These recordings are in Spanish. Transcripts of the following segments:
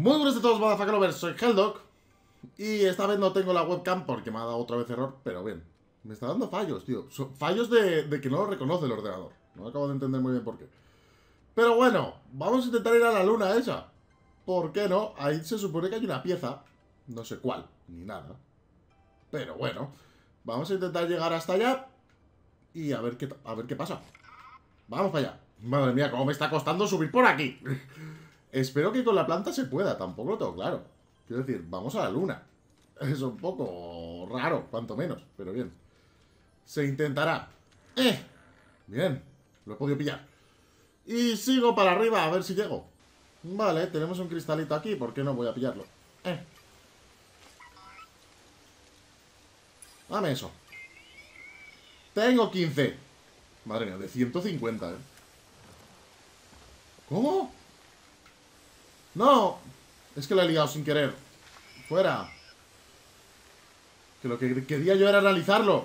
Muy buenas a todos, motherfucker lovers, soy Helldog. Y esta vez no tengo la webcam porque me ha dado otra vez error, pero bien. Me está dando fallos, tío. Fallos de que no lo reconoce el ordenador. No acabo de entender muy bien por qué. Pero bueno, vamos a intentar ir a la luna esa. ¿Por qué no? Ahí se supone que hay una pieza. No sé cuál, ni nada. Pero bueno, vamos a intentar llegar hasta allá y a ver qué pasa. Vamos para allá. Madre mía, cómo me está costando subir por aquí. Espero que con la planta se pueda, tampoco lo tengo claro. Quiero decir, vamos a la luna. Es un poco raro, cuanto menos, pero bien. Se intentará. Bien, lo he podido pillar. Y sigo para arriba, a ver si llego. Vale, tenemos un cristalito aquí, ¿por qué no voy a pillarlo? Dame eso. Tengo 15. Madre mía, de 150, ¿Cómo? ¡No! Es que lo he liado sin querer. ¡Fuera! Que lo que quería yo era analizarlo.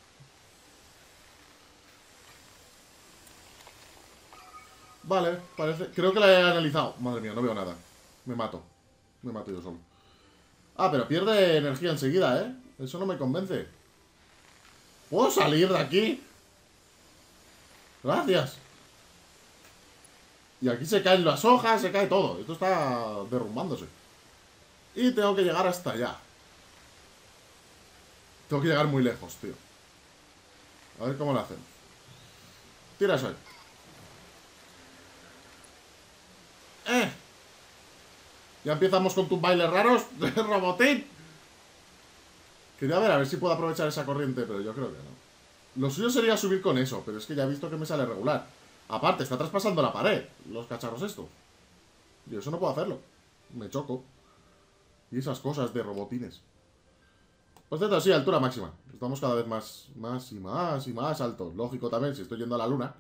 Vale, parece... Creo que la he analizado. Madre mía, no veo nada. Me mato. Me mato yo solo. Ah, pero pierde energía enseguida, ¿eh? Eso no me convence. ¿Puedo salir de aquí? Gracias. Y aquí se caen las hojas, se cae todo. Esto está derrumbándose. Y tengo que llegar hasta allá. Tengo que llegar muy lejos, tío. A ver cómo lo hacen. Tira eso ahí. Ya empezamos con tus bailes raros de robotín. Quería ver a ver si puedo aprovechar esa corriente, pero yo creo que no. Lo suyo sería subir con eso, pero es que ya he visto que me sale regular. Aparte, está traspasando la pared, los cacharros esto. Y eso no puedo hacerlo. Me choco. Y esas cosas de robotines. Por cierto, sí, altura máxima. Estamos cada vez más y más altos. Lógico también, si estoy yendo a la luna.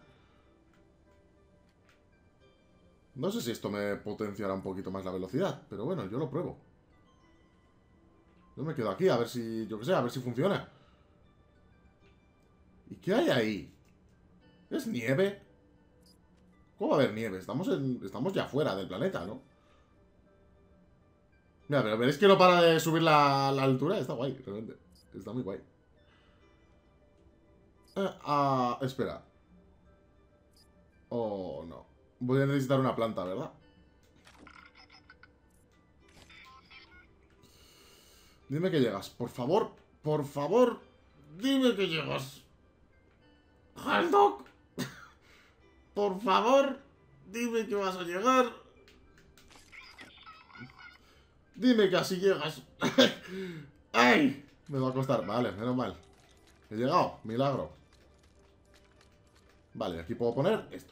No sé si esto me potenciará un poquito más la velocidad, pero bueno, yo lo pruebo. Yo me quedo aquí a ver si, yo qué sé, a ver si funciona. ¿Y qué hay ahí? ¿Es nieve? ¿Cómo va a haber nieve? Estamos ya fuera del planeta, ¿no? Mira, pero veréis que no para de subir la altura. Está guay, realmente. Está muy guay. Espera. Oh, no. Voy a necesitar una planta, ¿verdad? Dime que llegas, por favor. Por favor, dime que llegas. Helldog. Por favor, dime que vas a llegar. Dime que así llegas. ¡Ay! Me va a costar. Vale, menos mal. He llegado. Milagro. Vale, aquí puedo poner esto.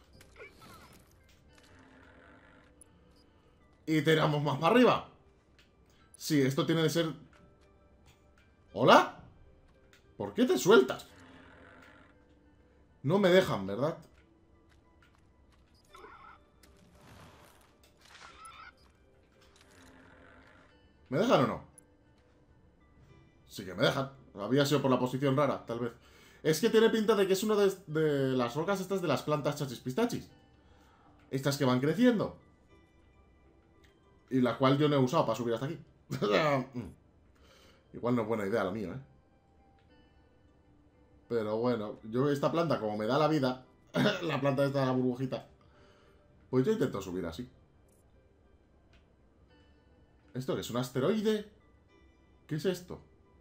Y tiramos más para arriba. Sí, esto tiene que ser... ¿Hola? ¿Por qué te sueltas? No me dejan, ¿verdad? ¿Me dejan o no? Sí que me dejan. Había sido por la posición rara, tal vez. Es que tiene pinta de que es una de las rocas estas de las plantas chachis pistachis. Estas que van creciendo. Y la cual yo no he usado para subir hasta aquí. Igual no es buena idea la mía, ¿eh? Pero bueno, yo esta planta, como me da la vida, la planta esta de la burbujita, pues yo intento subir así. ¿Esto qué es? ¿Un asteroide? ¿Qué es esto?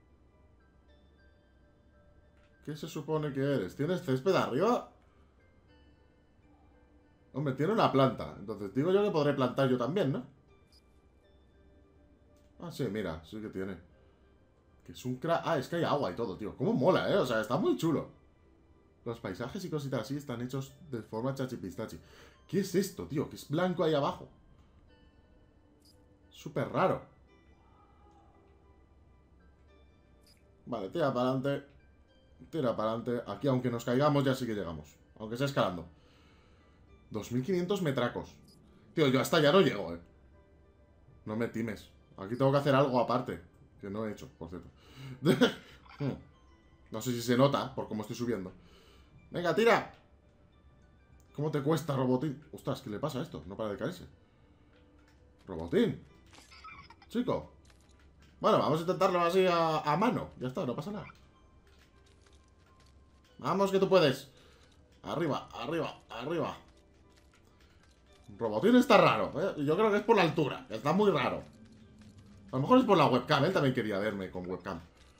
¿Qué se supone que eres? ¿Tienes césped arriba? Hombre, tiene una planta. Entonces digo yo que podré plantar yo también, ¿no? Ah, sí, mira, sí que tiene. Que es un cra... Ah, es que hay agua y todo, tío. Cómo mola, ¿eh? O sea, está muy chulo. Los paisajes y cositas así están hechos de forma chachipistachi. ¿Qué es esto, tío? Que es blanco ahí abajo. Súper raro. Vale, tira para adelante. Tira para adelante. Aquí, aunque nos caigamos, ya sí que llegamos. Aunque sea escalando. 2500 metracos. Tío, yo hasta ya no llego, ¿eh? No me times. Aquí tengo que hacer algo aparte. Que no he hecho, por cierto. No sé si se nota por cómo estoy subiendo. ¡Venga, tira! ¿Cómo te cuesta, robotín? Ostras, ¿qué le pasa a esto? No para de caerse. Robotín. chico. Bueno, vamos a intentarlo así a mano. Ya está, no pasa nada. Vamos, que tú puedes. Arriba, arriba, arriba. Robotín está raro, ¿eh? Yo creo que es por la altura. Está muy raro. A lo mejor es por la webcam. Él también quería verme con webcam.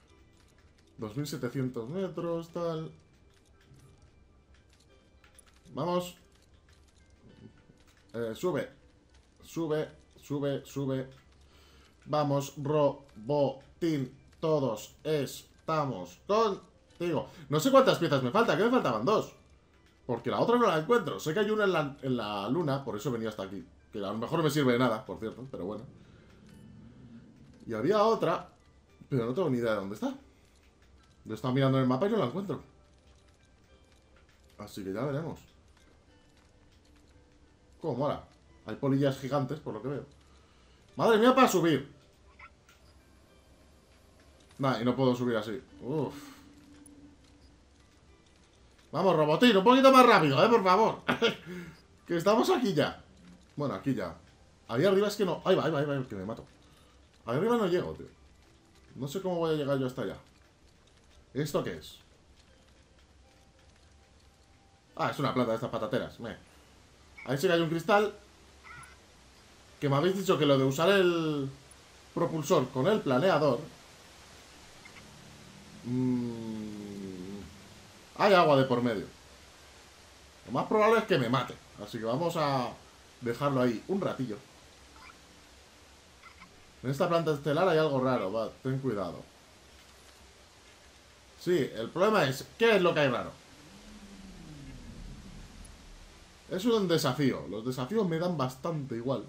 2700 metros, tal. Vamos. Sube. Sube, sube, sube. Vamos, Robotín. Todos estamos contigo. No sé cuántas piezas me faltan. ¿Qué me faltaban? 2. Porque la otra no la encuentro. Sé que hay una en la luna. Por eso venía hasta aquí. Que a lo mejor no me sirve de nada, por cierto. Pero bueno. Y había otra. Pero no tengo ni idea de dónde está. Lo he estado mirando en el mapa y no la encuentro. Así que ya veremos. ¿Cómo mola? Hay polillas gigantes, por lo que veo. Madre mía, para subir. Nah, y no puedo subir así. Uff. Vamos, Robotín, un poquito más rápido, por favor. Que estamos aquí ya. Bueno, aquí ya. Ahí arriba es que no... Ahí va, ahí va, ahí va, que me mato. Ahí arriba no llego, tío. No sé cómo voy a llegar yo hasta allá. ¿Esto qué es? Ah, es una planta de estas patateras. Ahí sí que hay un cristal. Que me habéis dicho que lo de usar el propulsor con el planeador... hay agua de por medio. Lo más probable es que me mate. Así que vamos a dejarlo ahí un ratillo. En esta planta estelar hay algo raro. Va, ten cuidado. Sí, el problema es... ¿Qué es lo que hay raro? Es un desafío. Los desafíos me dan bastante igual.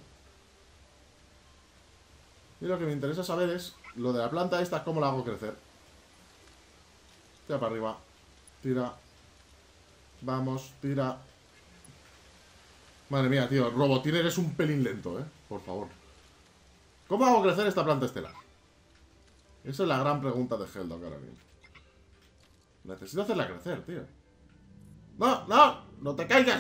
Y lo que me interesa saber es... Lo de la planta esta, ¿cómo la hago crecer? Tira para arriba. Tira. Vamos, tira. Madre mía, tío. Robotín, eres un pelín lento, por favor. ¿Cómo hago crecer esta planta estelar? Esa es la gran pregunta de Helldock ahora mismo. Necesito hacerla crecer, tío. ¡No, no! ¡No te caigas,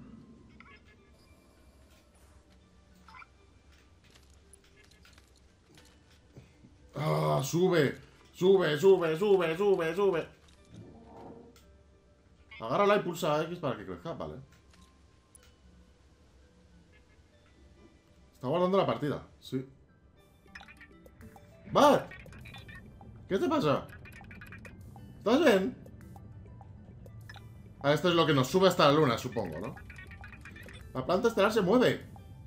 ¡Ah! ¡Sube! ¡Sube, sube, sube, sube, sube! Agárrala y pulsa X para que crezca, vale. Está guardando la partida, sí. ¡Va! ¿Qué te pasa? ¿Estás bien? Ah, esto es lo que nos sube hasta la luna, supongo, ¿no? La planta estelar se mueve.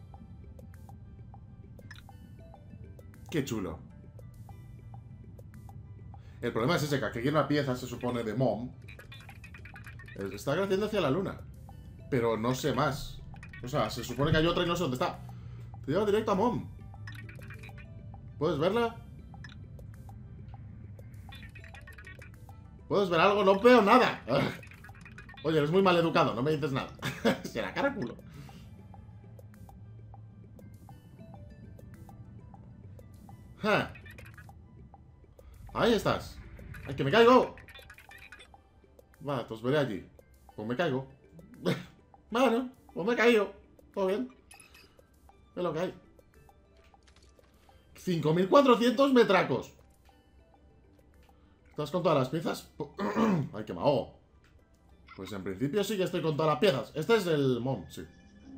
Qué chulo. El problema es ese, que aquí hay una pieza, se supone, de Mom. Está creciendo hacia la luna. Pero no sé más. O sea, se supone que hay otra y no sé dónde está. Te lleva directo a Mom. ¿Puedes verla? ¿Puedes ver algo? No veo nada. Oye, eres muy mal educado, no me dices nada. Será cara culo. Ahí estás. ¡Ay, que me caigo! Vale, pues veré allí. Pues me caigo. Bueno, pues me he caído. Todo bien. Es lo que hay. 5400 metracos. ¿Estás con todas las piezas? Ay, que me ahogo. Pues en principio sí que estoy con todas las piezas. Este es el Mom, sí.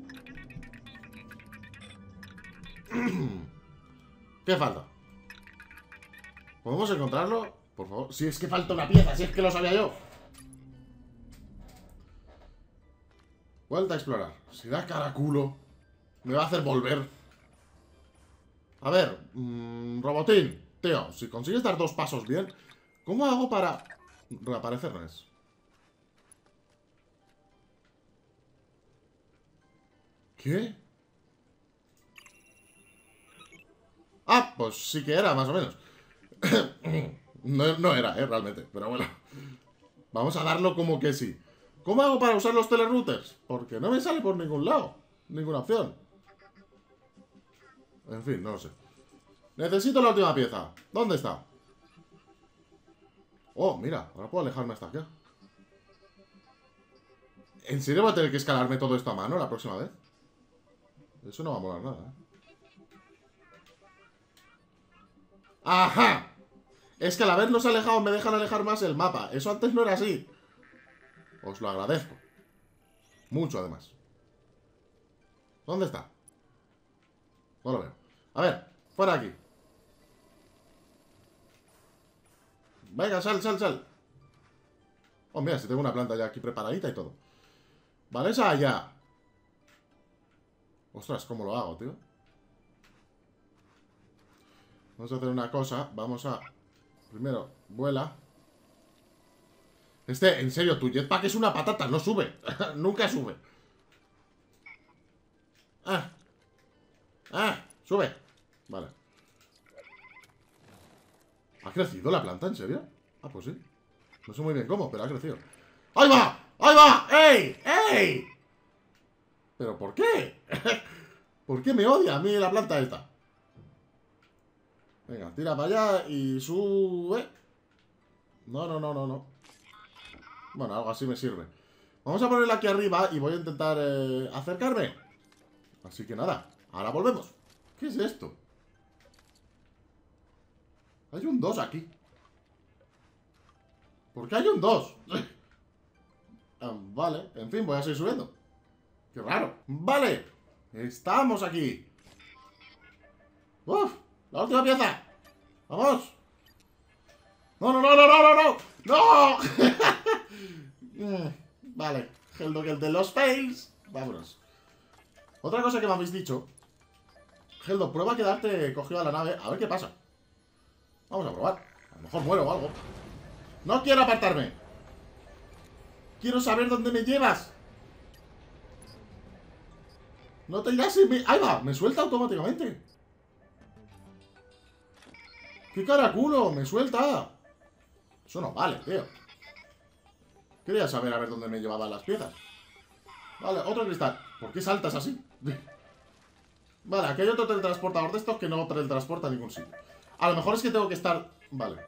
¿Qué falta? ¿Podemos encontrarlo? Por favor. Si es que falta una pieza, si es que lo sabía yo. Vuelta a explorar. Si da cara culo, me va a hacer volver. A ver, Robotín. Tío, si consigues dar 2 pasos bien, ¿cómo hago para reaparecer? No es. ¿Qué? Ah, pues sí que era, más o menos. No era, realmente. Pero bueno. Vamos a darlo como que sí. ¿Cómo hago para usar los telerouters? Porque no me sale por ningún lado. Ninguna opción. En fin, no lo sé. Necesito la última pieza. ¿Dónde está? Oh, mira. Ahora puedo alejarme hasta acá. ¿En serio voy a tener que escalarme todo esto a mano la próxima vez? Eso no va a molar nada, ¡Ajá! Es que al habernos alejado me dejan alejar más el mapa. Eso antes no era así. Os lo agradezco. Mucho, además. ¿Dónde está? No lo veo. A ver, fuera aquí. Venga, sal, sal, sal. Oh, mira, si tengo una planta ya aquí preparadita y todo. Vale, esa allá. Ostras, ¿cómo lo hago, tío? Vamos a hacer una cosa. Vamos a... Primero, vuela. En serio, tu jetpack es una patata, no sube. Nunca sube. Ah. Ah, sube. Vale. ¿Ha crecido la planta, en serio? Ah, pues sí. No sé muy bien cómo, pero ha crecido. ¡Ahí va! ¡Ahí va! ¡Ey! ¡Ey! ¿Pero por qué? ¿Por qué me odia a mí la planta esta? Venga, tira para allá y sube. No, no, no, no, no. Bueno, algo así me sirve. Vamos a ponerla aquí arriba y voy a intentar acercarme. Así que nada, ahora volvemos. ¿Qué es esto? Hay un 2 aquí. ¿Por qué hay un 2? Vale, en fin, voy a seguir subiendo. Qué raro. Vale, estamos aquí. ¡Uf! ¡La última pieza! ¡Vamos! ¡No, no, no, no, no, no! ¡No! Vale, el de los fails. Vámonos. Otra cosa que me habéis dicho. Heldo, prueba a quedarte cogido a la nave. A ver qué pasa. Vamos a probar. A lo mejor muero o algo. No quiero apartarme. Quiero saber dónde me llevas. No te irás y me... ¡Ahí va! Me suelta automáticamente. ¡Qué caraculo! Me suelta. Eso no vale, tío. Quería saber a ver dónde me llevaban las piezas. Vale, otro cristal. ¿Por qué saltas así? Vale, aquí hay otro teletransportador de estos que no teletransporta a ningún sitio. A lo mejor es que tengo que estar... Vale.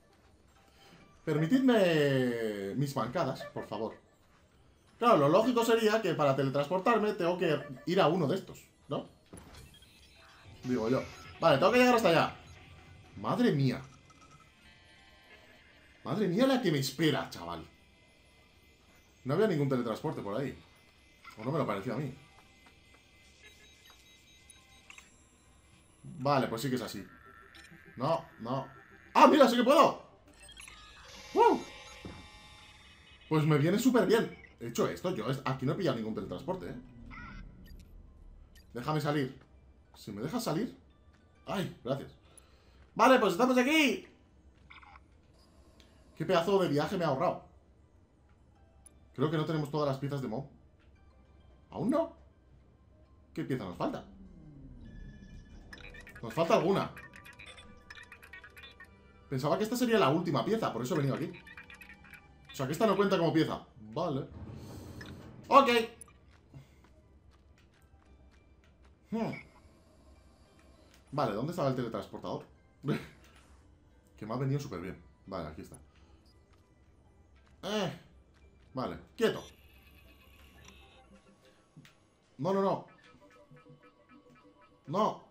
Permitidme mis bancadas, por favor. Claro, lo lógico sería que para teletransportarme tengo que ir a uno de estos, ¿no? Digo yo. Vale, tengo que llegar hasta allá. Madre mía. Madre mía la que me espera, chaval. No había ningún teletransporte por ahí. O no me lo pareció a mí. Vale, pues sí que es así. No, no. ¡Ah, mira, sí que puedo! ¡Wow! Pues me viene súper bien. He hecho esto, yo aquí no he pillado ningún teletransporte, ¿eh? Déjame salir. Si me dejas salir... ¡Ay, gracias! Vale, pues estamos aquí. Qué pedazo de viaje me ha ahorrado. Creo que no tenemos todas las piezas de Mo. ¿Aún no? ¿Qué pieza nos falta? Nos falta alguna. Pensaba que esta sería la última pieza, por eso he venido aquí. O sea, que esta no cuenta como pieza. Vale. Ok. Vale, ¿dónde estaba el teletransportador? Que me ha venido súper bien. Vale, aquí está. Vale, quieto. No, no, no. No.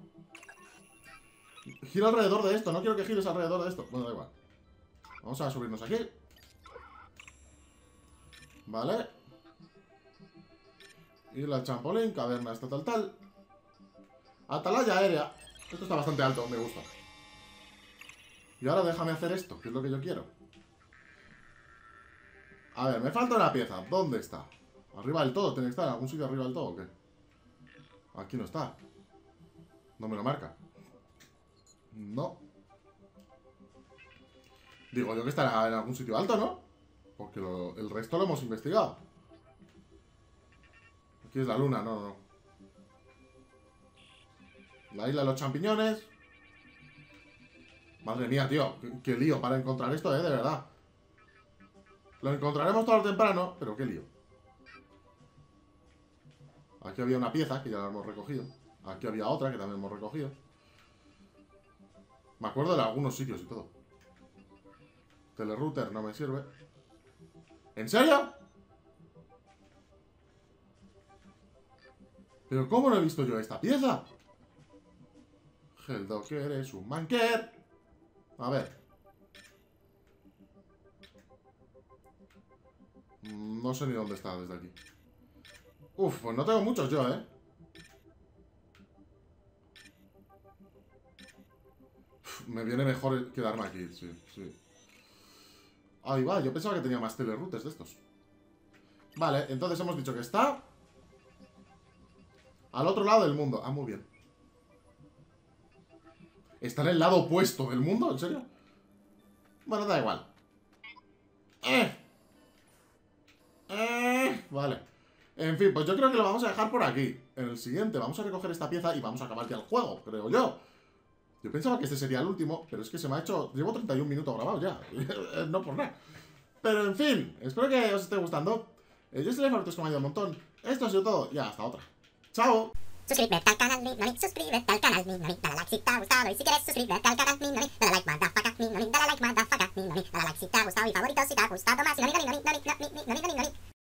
Gira alrededor de esto, no quiero que gires alrededor de esto. Bueno, da igual. Vamos a subirnos aquí. Vale. Isla del Champolín, caverna esta tal. Atalaya aérea. Esto está bastante alto, me gusta. Y ahora déjame hacer esto, que es lo que yo quiero. A ver, me falta una pieza. ¿Dónde está? ¿Arriba del todo? ¿Tiene que estar en algún sitio arriba del todo o qué? Aquí no está. No me lo marca. No. Digo yo que estará en algún sitio alto, ¿no? Porque el resto lo hemos investigado. Aquí es la luna, no, no, no. La isla de los champiñones. Madre mía, tío. Qué lío para encontrar esto, de verdad. Lo encontraremos tarde o temprano, pero qué lío. Aquí había una pieza que ya la hemos recogido. Aquí había otra que también hemos recogido. Me acuerdo de algunos sitios y todo. Telerouter no me sirve. ¿En serio? ¿Pero cómo no he visto yo esta pieza? Heldo, que eres un manquer. A ver. No sé ni dónde está desde aquí. Uf, pues no tengo muchos yo, ¿eh? Uf, me viene mejor quedarme aquí, sí, sí. Ahí va, yo pensaba que tenía más teleroutes de estos. Vale, entonces hemos dicho que está al otro lado del mundo. Ah, muy bien. ¿Está en el lado opuesto del mundo? ¿En serio? Bueno, da igual. Vale. En fin, pues yo creo que lo vamos a dejar por aquí. En el siguiente vamos a recoger esta pieza y vamos a acabar ya el juego, creo yo. Yo pensaba que este sería el último, pero es que se me ha hecho... Llevo 31 minutos grabados ya. No por nada. Pero en fin, espero que os esté gustando. Yo soy Lefartos, que me ha ayudado un montón. Esto ha sido todo y hasta otra. ¡Chao! Suscríbete al canal, suscríbete al canal, dale like si te ha gustado y si quieres suscríbete al canal, dale like, motherfucker, dale like, motherfucker, dale like si te ha gustado y favorito si te ha gustado más,